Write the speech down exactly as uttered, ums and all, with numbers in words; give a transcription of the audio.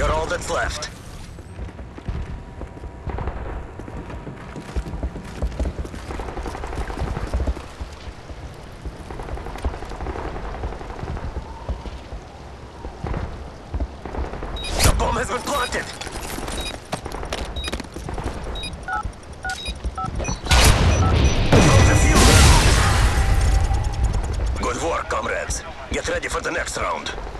You're all that's left. The bomb has been planted! Good work, comrades. Get ready for the next round.